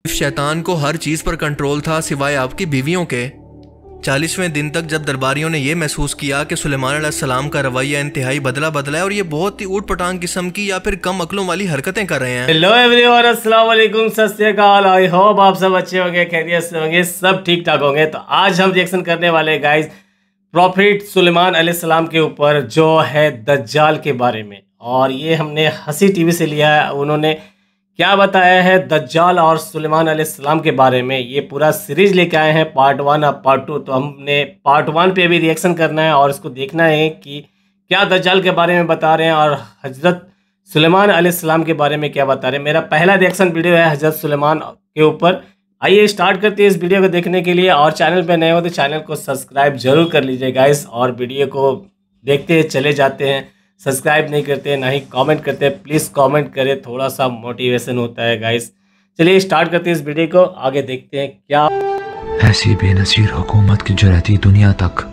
शैतान को हर चीज पर कंट्रोल था सिवाय आपकी बीवियों के। 40वें दिन तक जब दरबारियों ने यह महसूस किया कि सुलेमान अलैहिस्सलाम का रवैया इंतहाई बदला है और ये बहुत ही ऊट पटांग किस्म की या फिर कम अक्लों वाली हरकतें कर रहे हैं। हेलो एवरीवन, अस्सलाम वालेकुम, सत श्री अकाल। आई होप आप सब अच्छे होंगे, खैरियत से होंगे, सब ठीक ठाक होंगे। तो आज हम रिएक्शन करने वाले हैं गाइस प्रॉफिट सुलेमान अलैहिस्सलाम के ऊपर, जो है दज्जाल के बारे में। और ये हमने हंसी टीवी से लिया है। उन्होंने क्या बताया है दज्जाल और सुलेमान अलैहिस्सलाम के बारे में। ये पूरा सीरीज लेके आए हैं, पार्ट 1 और पार्ट 2। तो हमने पार्ट 1 पे भी रिएक्शन करना है और इसको देखना है कि क्या दज्जाल के बारे में बता रहे हैं और हजरत सुलेमान अलैहिस्सलाम के बारे में क्या बता रहे हैं। मेरा पहला रिएक्शन वीडियो है हजरत सुलेमान के ऊपर। आइए स्टार्ट करते हैं इस वीडियो को देखने के लिए। और चैनल पे नए हो तो चैनल को सब्सक्राइब जरूर कर लीजिए गाइस। और वीडियो को देखते चले जाते हैं, सब्सक्राइब नहीं करते ना ही कमेंट करते, प्लीज़ कमेंट करें, थोड़ा सा मोटिवेशन होता है गाइस। चलिए स्टार्ट करते हैं इस वीडियो को, आगे देखते हैं क्या। ऐसी बेनज़ीर हुकूमत की जो रहती दुनिया तक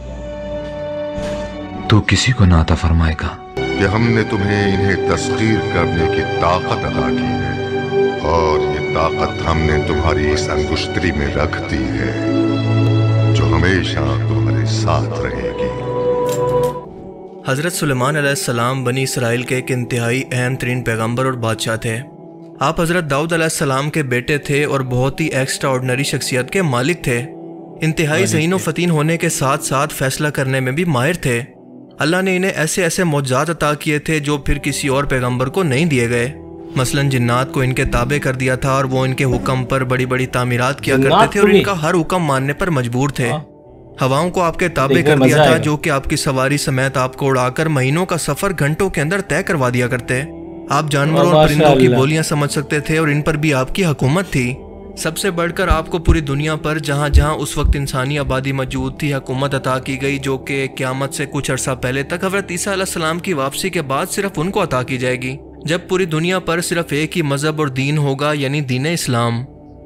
तो किसी को नाता फरमाएगा कि हमने तुम्हें इन्हें तस्खीर करने की ताकत अता की है और ये ताकत हमने तुम्हारी इस अंगुश्तरी में रख दी है जो हमेशा तुम्हारे साथ रहेगी। हज़रत सुलेमान अलैहिस्सलाम बनी इसराइल के एक इंतहाई अहम तरीन पैगम्बर और बादशाह थे। आप हज़रत दाऊद अलैहिस्सलाम के बेटे थे और बहुत ही एक्स्ट्रा ऑर्डिनरी शख्सियत के मालिक थे। इंतहाई ज़हीन व फतीन होने के साथ साथ फैसला करने में भी माहिर थे। अल्लाह ने इन्हें ऐसे ऐसे मौजज़ात अता किए थे जो फिर किसी और पैगम्बर को नहीं दिए गए। मसलन जिन्नात को इनके ताबे कर दिया था और वो इनके हुक्म पर बड़ी बड़ी तामीरात किया करते थे और इनका हर हुक्म मानने पर मजबूर थे। हवाओं को आपके ताबे कर दिया था जो कि आपकी सवारी समेत आपको उड़ाकर महीनों का सफर घंटों के अंदर तय करवा दिया करते। आप जानवरों और परिंदों की बोलियां समझ सकते थे और इन पर भी आपकी हुकूमत थी। सबसे बढ़कर आपको पूरी दुनिया पर जहां जहां उस वक्त इंसानी आबादी मौजूद थी हुकूमत अता की गई, जो कि क़यामत से कुछ अरसा पहले तक हज़रत ईसा अलैहिस्सलाम की वापसी के बाद सिर्फ उनको अता की जाएगी, जब पूरी दुनिया पर सिर्फ एक ही मजहब और दीन होगा, यानी दीन इस्लाम।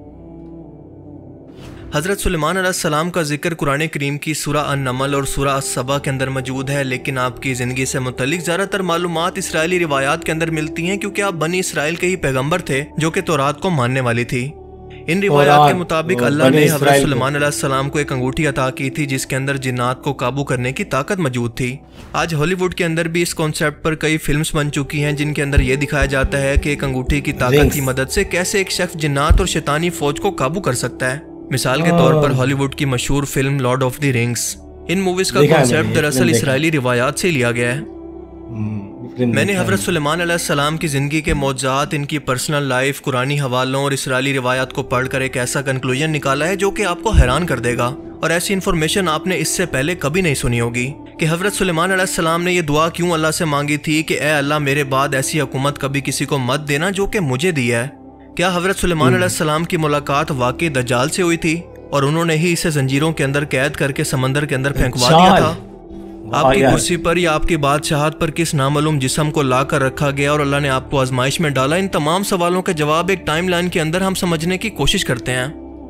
हज़रत सुलेमान अलैहिस्सलाम का जिक्र कुरान करीम की सूरा अन-नमल और सूरा अस-सबा के अंदर मौजूद है, लेकिन आपकी ज़िंदगी से मुतल्लिक ज़्यादातर मालूमात इसराइली रिवायात के अंदर मिलती हैं, क्योंकि आप बनी इसराइल के ही पैगम्बर थे जो कि तौरात को मानने वाली थी। इन रिवायात के मुताबिक अल्लाह ने हज़रत सुलेमान अलैहिस्सलाम को एक अंगूठी अता की थी जिसके अंदर जिन्नात को काबू करने की ताकत मौजूद थी। आज हॉलीवुड के अंदर भी इस कॉन्सेप्ट पर कई फिल्म्स बन चुकी हैं जिनके अंदर यह दिखाया जाता है कि एक अंगूठी की ताकत की मदद से कैसे एक शख्स जिन्नात और शैतानी फौज को काबू कर सकता है। मिसाल के तौर पर हॉलीवुड की मशहूर film Lord of the Rings. इन मूवीज का कॉन्सेप्ट दरअसल इसराइली रिवायात से लिया गया है। मैंने हज़रत सुलेमान अलैहिस्सलाम की ज़िंदगी के मौजज़ात, इनकी पर्सनल लाइफ, कुरानी हवालों और इसराइली रिवायात को पढ़कर एक ऐसा कंक्लूजन निकाला है जो कि आपको हैरान कर देगा। और ऐसी इन्फॉर्मेशन आपने इससे पहले कभी नहीं सुनी होगी कि हज़रत सुलेमान अलैहिस्सलाम ने यह दुआ क्यों अल्लाह से मांगी थी कि ए अल्लाह, मेरे बाद ऐसी हुकूमत कभी किसी को मत देना जो कि मुझे दी है। क्या हज़रत सुलेमान अलैहिस्सलाम की मुलाकात वाकई दज्जाल से हुई थी और उन्होंने ही इसे जंजीरों के अंदर कैद करके समंदर के अंदर फेंकवा दिया था? आपकी कुर्सी पर या आपकी बादशाहत पर किस नामालूम जिस्म को ला कर रखा गया और अल्लाह ने आपको आजमाइश में डाला? इन तमाम सवालों के जवाब एक टाइमलाइन के अंदर हम समझने की कोशिश करते हैं।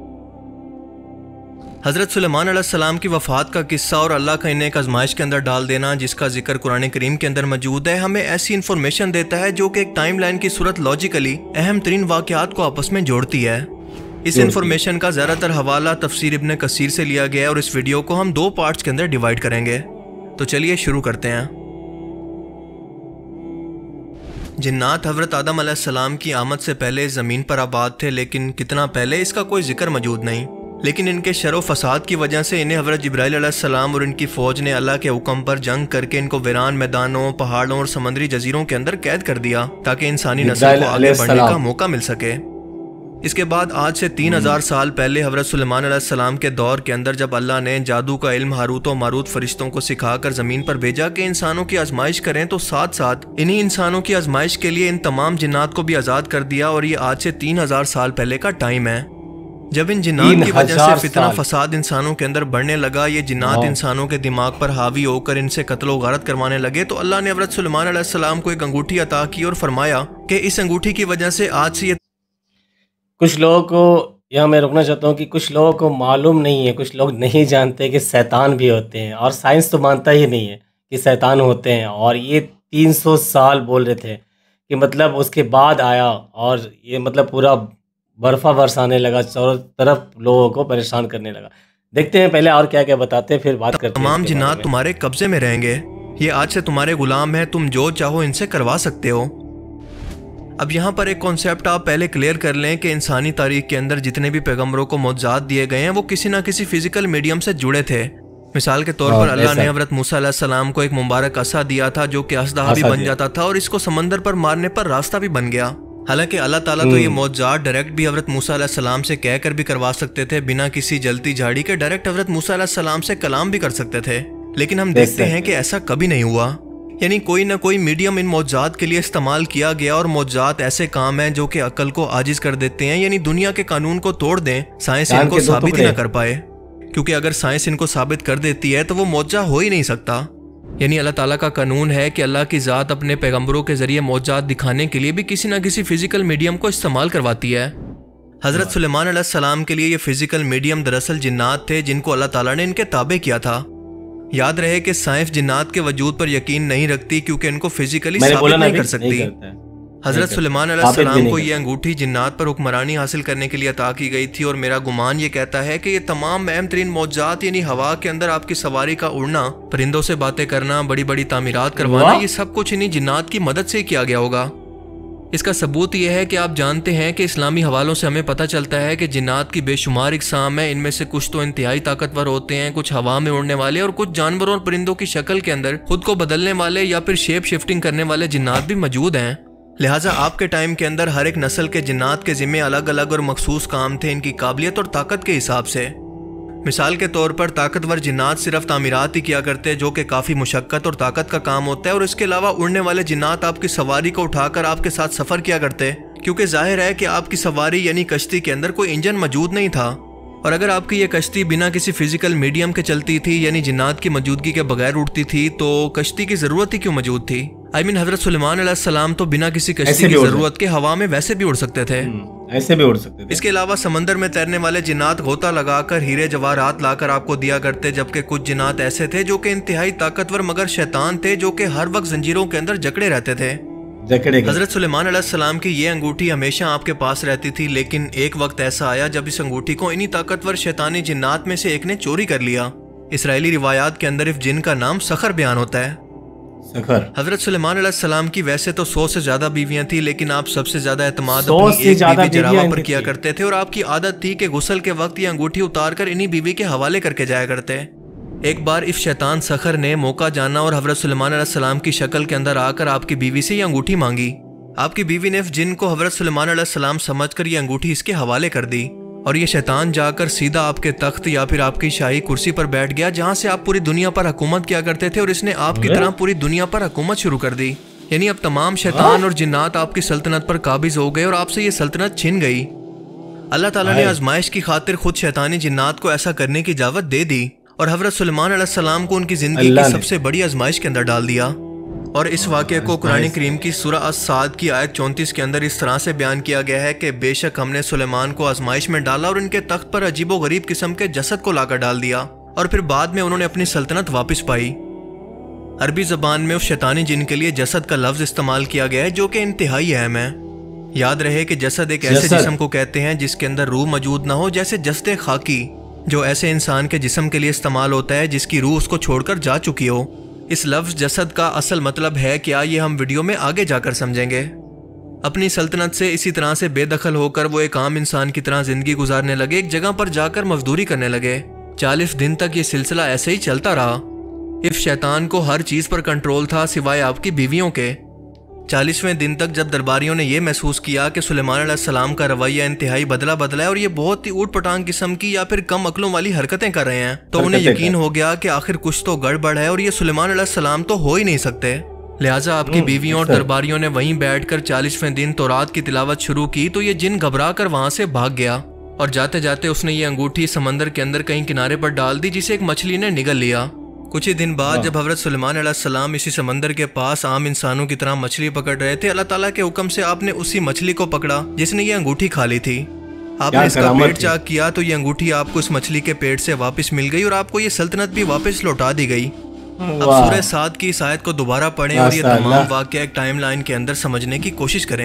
हज़रत सुलेमान अलैहिस्सलाम की वफ़ात का किस्सा और अल्लाह का इन्हें एक आजमाइश के अंदर डाल देना, जिसका जिक्र कुरान करीम के अंदर मौजूद है, हमें ऐसी इन्फॉर्मेशन देता है जो कि एक टाइमलाइन की सूरत लॉजिकली अहम तरीन वाक़यात को आपस में जोड़ती है। इस इन्फॉर्मेशन का ज़्यादातर हवाला तफसीर इब्न कसीर से लिया गया है और इस वीडियो को हम 2 पार्ट्स के अंदर डिवाइड करेंगे। तो चलिए शुरू करते हैं। जिन्नात हज़रत आदम अलैहिस्सलाम की आमद से पहले ज़मीन पर आबाद थे, लेकिन कितना पहले इसका कोई जिक्र मौजूद नहीं। लेकिन इनके शर व फसाद की वजह से इन्हें हज़रत जिब्राइल अलैहिस्सलाम और इनकी फ़ौज ने अल्लाह के हुक्म पर जंग करके इनको वीरान मैदानों, पहाड़ों और समंदरी जजीरों के अंदर कैद कर दिया ताकि इंसानी नस्ल को आगे बढ़ने का मौका मिल सके। इसके बाद आज से 3000 साल पहले हज़रत सुलेमान अलैहिस्सलाम के दौर के अंदर जब अल्लाह ने जादू का इल्म हारूत और मारूत फरिश्तों को सिखाकर ज़मीन पर भेजा कि इंसानों की आजमाइश करें, तो साथ साथ इन्हीं इंसानों की आजमाइश के लिए इन तमाम जिन्नात को भी आज़ाद कर दिया। और ये आज से 3000 साल पहले का टाइम है जब इन जिन्नात की वजह से फितना फसाद इंसानों के अंदर बढ़ने लगा। ये जिन्नात इंसानों के दिमाग पर हावी होकर इनसे कत्ल व गारत करवाने लगे। तो अल्लाह ने हज़रत सुलेमान अलैहिस्सलाम को एक अंगूठी अता की और फरमाया कि इस अंगूठी की वजह से आज से कुछ लोगों को यहाँ मैं रुकना चाहता हूँ कि कुछ लोगों को मालूम नहीं है, कुछ लोग नहीं जानते कि शैतान भी होते हैं, और साइंस तो मानता ही नहीं है कि शैतान होते हैं। और ये 300 साल बोल रहे थे कि मतलब उसके बाद आया, और ये मतलब पूरा बर्फा बरसाने लगा, चारों तरफ लोगों को परेशान करने लगा। देखते हैं पहले और क्या क्या बताते हैं, फिर बात करते हैं। तमाम जिन्नात तुम्हारे कब्जे में रहेंगे, ये आज से तुम्हारे गुलाम हैं, तुम जो चाहो इनसे करवा सकते हो। अब यहाँ पर एक कॉन्सेप्ट आप पहले क्लियर कर लें कि इंसानी तारीख के अंदर जितने भी पैगंबरों को मौजज़ात दिए गए हैं वो किसी ना किसी फिजिकल मीडियम से जुड़े थे। मिसाल के तौर पर अल्लाह ने हज़रत मूसा अलैहिस्सलाम को एक मुबारक असा दिया था जो कि असदहा भी बन जाता था और इसको समंदर पर मारने पर रास्ता भी बन गया। हालांकि अल्लाह ताला तो ये मौजज़ात डायरेक्ट भी हज़रत मूसा अलैहिस्सलाम से कहकर भी करवा सकते थे, बिना किसी जलती झाड़ी के डायरेक्ट हज़रत मूसा अलैहिस्सलाम से कलाम भी कर सकते थे, लेकिन हम देखते हैं कि ऐसा कभी नहीं हुआ। यानी कोई ना कोई मीडियम इन मौजज़ात के लिए इस्तेमाल किया गया और मौजज़ात ऐसे काम हैं जो कि अक्ल को आजिज कर देते हैं, यानी दुनिया के कानून को तोड़ दें, साइंस इनको साबित ही ना कर पाए, क्योंकि अगर साइंस इनको साबित कर देती है तो वो मौजज़ा हो ही नहीं सकता। यानी अल्लाह ताला का कानून है कि अल्लाह की ज़ात अपने पैगंबरों के जरिए मौजज़ात दिखाने के लिए भी किसी ना किसी फिजिकल मीडियम को इस्तेमाल करवाती है। हज़रत सुलेमान अलैहिस्सलाम के लिए ये फिजिकल मीडियम दरअसल जिन्नात थे जिनको अल्लाह ताला ने इनके ताबे किया था। याद रहे कि साइंस जिन्नात के वजूद पर यकीन नहीं रखती क्योंकि इनको फिजिकली साबित नहीं कर सकती। हजरत सुलेमान अलैहिस्सलाम को ये अंगूठी जिन्नात पर हुक्मरानी हासिल करने के लिए अता की गई थी और मेरा गुमान ये कहता है कि ये तमाम अहम तरीन मौजज़ात यानी हवा के अंदर आपकी सवारी का उड़ना, परिंदों से बातें करना, बड़ी बड़ी तामीरात करवाना, ये सब कुछ इन्हीं जिन्नात की मदद से किया गया होगा। इसका सबूत यह है कि आप जानते हैं कि इस्लामी हवालों से हमें पता चलता है कि जिन्नात की बेशुमार इकसाम है। इनमें से कुछ तो इंतहाई ताकतवर होते हैं, कुछ हवा में उड़ने वाले और कुछ जानवरों और परिंदों की शक्ल के अंदर खुद को बदलने वाले या फिर शेप शिफ्टिंग करने वाले जिन्नात भी मौजूद हैं। लिहाजा आपके टाइम के अंदर हर एक नस्ल के जिन्नात के जिम्मे अलग अलग और मखसूस काम थे इनकी काबिलियत और ताकत के हिसाब से। मिसाल के तौर पर ताकतवर जिन्नात सिर्फ तामीरात ही किया करते जो कि काफ़ी मुशक्क़त और ताकत का काम होता है, और इसके अलावा उड़ने वाले जिन्नात आपकी सवारी को उठाकर आपके साथ सफ़र किया करते, क्योंकि जाहिर है कि आपकी सवारी यानी कश्ती के अंदर कोई इंजन मौजूद नहीं था। और अगर आपकी ये कश्ती बिना किसी फिजिकल मीडियम के चलती थी यानी जिन्नात की मौजूदगी के बगैर उड़ती थी तो कश्ती की ज़रूरत ही क्यों मौजूद थी? हज़रत सुलेमान अलैहिस्सलाम तो बिना किसी कश्ती की ज़रूरत के हवा में वैसे भी उड़ सकते थे, ऐसे भी उड़ सकते थे। इसके अलावा समंदर में तैरने वाले जिन्नात गोता लगाकर हीरे जवाहरात लाकर आपको दिया करते, जबकि कुछ जिन्नात ऐसे थे जो कि इंतहाई ताकतवर मगर शैतान थे जो कि हर वक्त जंजीरों के अंदर जकड़े रहते थे। हजरत सुलेमान अलैहिस्सलाम की ये अंगूठी हमेशा आपके पास रहती थी, लेकिन एक वक्त ऐसा आया जब इस अंगूठी को इन्हीं ताकतवर शैतानी जिन्नात में से एक ने चोरी कर लिया। इसराइली रिवायात के अंदर इस जिन का नाम सखर बयान होता है। हजरत सुलेमान अलैहिस्सलाम की वैसे तो 100 से ज्यादा बीवियां थी, लेकिन आप सबसे ज्यादा एतमाद अपनी एक बीवी जरावा पर किया करते थे और आपकी आदत थी कि गुस्ल के वक्त ये अंगूठी उतार कर इन्हीं बीवी के हवाले करके जाया करते। एक बार इस शैतान सखर ने मौका जाना और हजरत सुलेमान अलैहिस्सलाम की शक्ल के अंदर आकर आपकी बीवी से ये अंगूठी मांगी। आपकी बीवी ने जिन को हजरत सुलेमान अलैहिस्सलाम समझकर ये अंगूठी इसके हवाले कर दी और ये शैतान जाकर सीधा आपके तख्त या फिर आपकी शाही कुर्सी पर बैठ गया जहां से आप पूरी दुनिया पर हुकूमत किया करते थे, और इसने आपकी तरह पूरी दुनिया पर हुकूमत शुरू कर दी। यानी अब तमाम शैतान और जिन्नात आपकी सल्तनत पर काबिज हो गए और आपसे ये सल्तनत छिन गई। अल्लाह ताला ने आजमाइश की खातिर खुद शैतानी जिन्नात को ऐसा करने की इजाजत दे दी और हजरत सुलेमान अलैहिस्सलाम को उनकी जिंदगी की सबसे बड़ी आजमाइश के अंदर डाल दिया। और इस वाक़े को कुरान करीम की सूरह अस-साद की आयत 34 के अंदर इस तरह से बयान किया गया है कि बेशक हमने सुलेमान को आजमाइश में डाला और इनके तख्त पर अजीबो गरीब किस्म के जसद को लाकर डाल दिया, और फिर बाद में उन्होंने अपनी सल्तनत वापस पाई। अरबी ज़बान में उस शैतानी जिन के लिए जसद का लफ्ज़ इस्तेमाल किया गया है जो कि इंतहाई अहम है। याद रहे कि जसद एक ऐसे जिस्म को कहते हैं जिसके अंदर रूह मौजूद ना हो, जैसे जस्ते खाकी जो ऐसे इंसान के जिस्म के लिए इस्तेमाल होता है जिसकी रूह उसको छोड़कर जा चुकी हो। इस लफ्ज़ जसद का असल मतलब है क्या, ये हम वीडियो में आगे जाकर समझेंगे। अपनी सल्तनत से इसी तरह से बेदखल होकर वो एक आम इंसान की तरह जिंदगी गुजारने लगे, एक जगह पर जाकर मजदूरी करने लगे। 40 दिन तक ये सिलसिला ऐसे ही चलता रहा। इस शैतान को हर चीज़ पर कंट्रोल था सिवाय आपकी बीवियों के। 40वें दिन तक जब दरबारियों ने यह महसूस किया कि सुलेमान अलैहिस्सलाम का रवैया इंतहाई बदला है और ये बहुत ही ऊट पटांग किस्म की या फिर कम अक्लों वाली हरकतें कर रहे हैं, तो उन्हें यकीन हो गया कि आखिर कुछ तो गड़बड़ है और ये सुलेमान अलैहिस्सलाम तो हो ही नहीं सकते। लिहाजा आपकी बीवियों और दरबारियों ने वहीं बैठकर 40वें दिन तौरात की तिलावत शुरू की, तो ये जिन घबरा कर वहां से भाग गया और जाते जाते उसने ये अंगूठी समंदर के अंदर कहीं किनारे पर डाल दी, जिसे एक मछली ने निगल लिया। कुछ ही दिन बाद जब हजरत सुलेमान अलैहिस्सलाम इसी समंदर के पास आम इंसानों की तरह मछली पकड़ रहे थे, अल्लाह ताला के हुक्म से आपने उसी मछली को पकड़ा जिसने ये अंगूठी खा ली थी। आपने इसका पेट चाक किया तो ये अंगूठी आपको इस मछली के पेट से वापस मिल गई और आपको ये सल्तनत भी वापस लौटा दी गई। अब सूरह साद की इस आयत को दोबारा पढ़ें और ये तमाम वाक़या एक टाइमलाइन के अंदर समझने की कोशिश करें।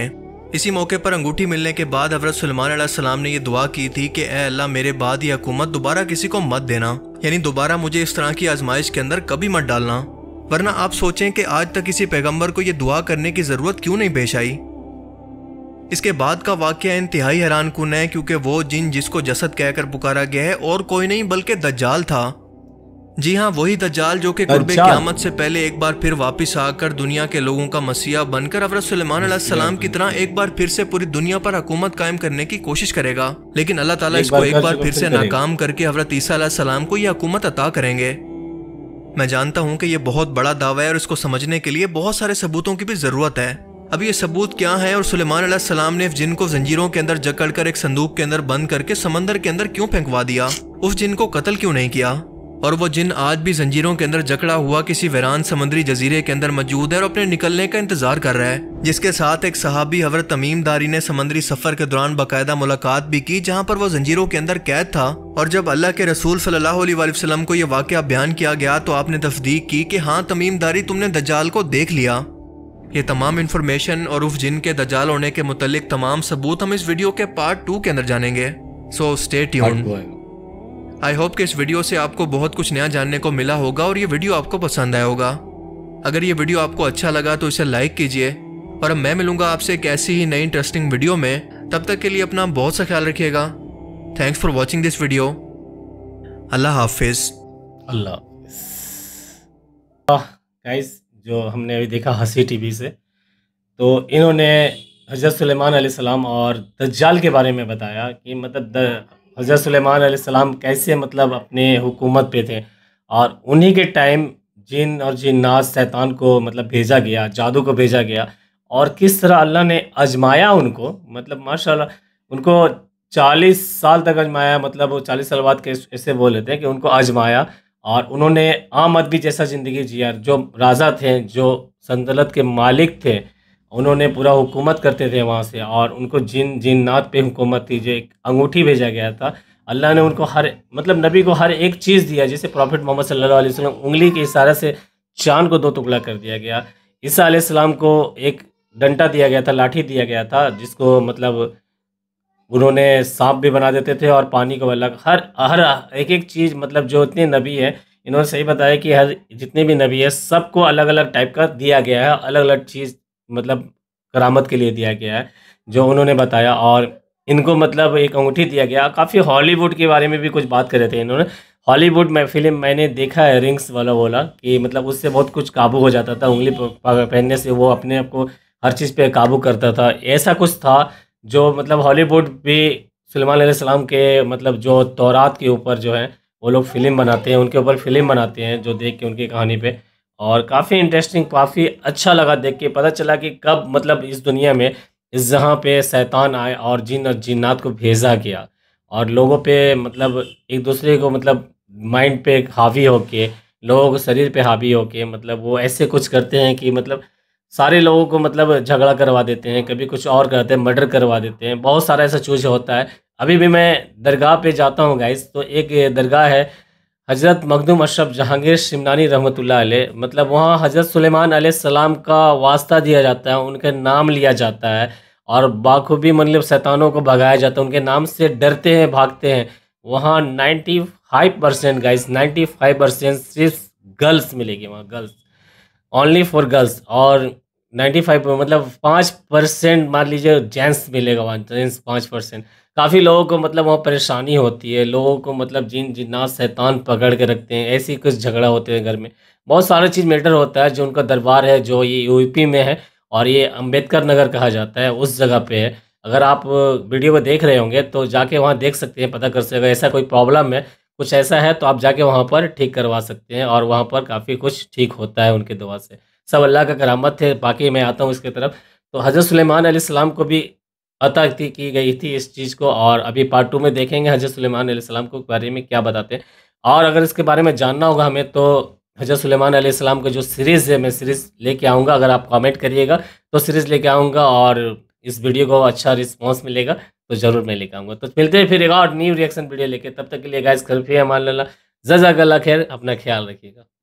इसी मौके पर अंगूठी मिलने के बाद हज़रत सुलेमान अलैहिस्सलाम ने यह दुआ की थी कि ए अल्लाह, मेरे बाद ये हुकूमत दोबारा किसी को मत देना, यानी दोबारा मुझे इस तरह की आजमाइश के अंदर कभी मत डालना। वरना आप सोचें कि आज तक किसी पैगंबर को यह दुआ करने की ज़रूरत क्यों नहीं पेश आई। इसके बाद का वाक़या इंतहाई हैरानकुन है, क्योंकि वो जिन जिसको जसद कहकर पुकारा गया है और कोई नहीं बल्कि दज्जाल था। जी हाँ, वही दज्जाल जो कि कुर्बे क़यामत से पहले एक बार फिर वापस आकर दुनिया के लोगों का मसीहा बनकर हज़रत सुलेमान अलैहिस्सलाम की तरह एक बार फिर से पूरी दुनिया पर हुकूमत कायम करने की कोशिश करेगा। लेकिन अल्लाह ताला इसको एक बार फिर से नाकाम करके हज़रत ईसा अलैहिस्सलाम को यह हुकूमत अता करेंगे। मैं जानता हूँ कि यह बहुत बड़ा दावा है और इसको समझने के लिए बहुत सारे सबूतों की भी ज़रूरत है। अब ये सबूत क्या है और सुलेमान अलैहिस्सलाम ने जिन को जंजीरों के अंदर जकड़कर एक संदूक के अंदर बंद करके समंदर के अंदर क्यों फेंकवा दिया, उस जिन को कत्ल क्यों नहीं किया, और वो जिन आज भी जंजीरों के अंदर जकड़ा हुआ किसी वीरान समुद्री जजीरे के अंदर मौजूद है और अपने निकलने का इंतजार कर रहा है, जिसके साथ एक सहाबी हज़रत तमीम दारी ने समुद्री सफर के दौरान बाकायदा मुलाकात भी की, जहां पर वो जंजीरों के अंदर कैद था। और जब अल्लाह के रसूल सल्लल्लाहु अलैहि वसल्लम को यह वाक़या बयान किया गया तो आपने तस्दीक की कि हाँ तमीम दारी, तुमने दज्जाल को देख लिया। ये तमाम इन्फॉर्मेशन और उस जिन के दज्जाल होने के मुतालिक तमाम सबूत हम इस वीडियो के पार्ट 2 के अंदर जानेंगे। So stay tuned. I hope कि इस वीडियो से आपको बहुत कुछ नया जानने को मिला होगा और ये वीडियो आपको पसंद आया होगा। अगर ये वीडियो आपको अच्छा लगा तो इसे लाइक कीजिए, और अब मैं मिलूंगा आपसे एक ऐसी ही नई इंटरेस्टिंग वीडियो में। तब तक के लिए अपना बहुत सा ख्याल रखिएगा। Thanks for watching this video. अल्लाह हाफिज। अल्लाह गाइस, जो हमने अभी देखा हंसी टीवी से, तो इन्होंने हज़रत सुलेमान अलैहिस्सलाम और दज्जाल के बारे में बताया कि मतलब हज़रत सुलेमान अलैहिस्सलाम कैसे मतलब अपने हुकूमत पे थे, और उन्हीं के टाइम जिन और जिन्नात शैतान को मतलब भेजा गया, जादू को भेजा गया, और किस तरह अल्लाह ने आजमाया उनको, मतलब माशाल्लाह उनको 40 साल तक आजमाया। मतलब वो 40 साल बाद के ऐसे बोल लेते हैं कि उनको आजमाया, और उन्होंने आम आदमी जैसा ज़िंदगी जिया। जो राजा थे, जो सल्तनत के मालिक थे, उन्होंने पूरा हुकूमत करते थे वहाँ से, और उनको जिन्नात पे हुकूमत थी। जो एक अंगूठी भेजा गया था, अल्लाह ने उनको हर मतलब नबी को हर एक चीज़ दिया। जैसे प्रॉफिट मोहम्मद सल्लल्लाहु अलैहि वसल्लम उंगली के इशारे से चाँद को 2 टुकड़ा कर दिया गया। ईसा अलैहिस्सलाम को एक डंडा दिया गया था, लाठी दिया गया था, जिसको मतलब उन्होंने सांप भी बना देते थे और पानी को अलग, हर एक एक चीज़, मतलब जो इतने नबी है इन्होंने सही बताया कि हर जितने भी नबी है सबको अलग अलग टाइप का दिया गया है, अलग अलग चीज़ मतलब करामत के लिए दिया गया है जो उन्होंने बताया। और इनको मतलब एक अंगूठी दिया गया। काफ़ी हॉलीवुड के बारे में भी कुछ बात कर रहे थे इन्होंने। हॉलीवुड में फिल्म मैंने देखा है, रिंग्स वाला बोला कि मतलब उससे बहुत कुछ काबू हो जाता था, उंगली पहनने से वो अपने आप को हर चीज़ पे काबू करता था। ऐसा कुछ था जो मतलब हॉलीवुड भी सुलेमान अलैहिस्सलाम के मतलब जो तौरात के ऊपर जो है वो लोग फ़िल्म बनाते हैं, उनके ऊपर फ़िल्म बनाते हैं जो देख के उनकी कहानी पे। और काफ़ी इंटरेस्टिंग, काफ़ी अच्छा लगा देख के। पता चला कि कब मतलब इस दुनिया में इस जहाँ पे शैतान आए और जिन और जिन्नात को भेजा गया, और लोगों पे मतलब एक दूसरे को मतलब माइंड पे हावी होके, लोगों को शरीर पे हावी होके मतलब वो ऐसे कुछ करते हैं कि मतलब सारे लोगों को मतलब झगड़ा करवा देते हैं, कभी कुछ और करते हैं, मर्डर करवा देते हैं। बहुत सारा ऐसा चीज़ होता है। अभी भी मैं दरगाह पे जाता हूँ गाइस, तो एक दरगाह है हज़रत मखदूम अशरफ जहांगीर शिमनानी रहमतुल्लाह अलैह, मतलब वहाँ हज़रत सुलेमान अलैहिस्सलाम का वास्ता दिया जाता है, उनका नाम लिया जाता है, और बाखूबी मतलब शैतानों को भगाया जाता है, उनके नाम से डरते हैं, भागते हैं। वहाँ 95% गाइस, 95% सिर्फ गर्ल्स मिलेगी वहाँ, गर्ल्स, ओनली फॉर गर्ल्स। और 95 मतलब 5% मान लीजिए जेंट्स मिलेगा वहाँ, जेंट्स 5%। काफ़ी लोगों को मतलब वहाँ परेशानी होती है, लोगों को मतलब जिन्नात शैतान पकड़ के रखते हैं, ऐसी कुछ झगड़ा होते हैं घर में। बहुत सारा चीज़ मैटर होता है। जो उनका दरबार है जो ये यूपी में है, और ये अम्बेडकर नगर कहा जाता है, उस जगह पे है। अगर आप वीडियो को देख रहे होंगे तो जाके वहाँ देख सकते हैं, पता कर सकते हैं। अगर ऐसा कोई प्रॉब्लम है, कुछ ऐसा है, तो आप जाके वहाँ पर ठीक करवा सकते हैं, और वहाँ पर काफ़ी कुछ ठीक होता है उनके दुआ से। सब अल्लाह का करामत है। बाकी मैं आता हूँ इसकी तरफ। तो हज़रत सुलेमान अलैहिस्सलाम को भी अता की गई थी इस चीज़ को, और अभी पार्ट 2 में देखेंगे हज़रत सुलेमान अलैहिस्सलाम को बारे में क्या बताते हैं। और अगर इसके बारे में जानना होगा हमें, तो हज़रत सुलेमान अलैहिस्सलाम का जो सीरीज़ है, मैं सीरीज़ लेके आऊँगा। अगर आप कमेंट करिएगा तो सीरीज़ लेके आऊँगा, और इस वीडियो को अच्छा रिस्पॉन्स मिलेगा तो ज़रूर मैं लेके आऊँगा। तो मिलते हैं फिर एक और न्यू रिएक्शन वीडियो लेके। तब तक के लिए गाइस, खैर अमान अल्लाह, जज़ाकल्लाह खैर, अपना ख्याल रखिएगा।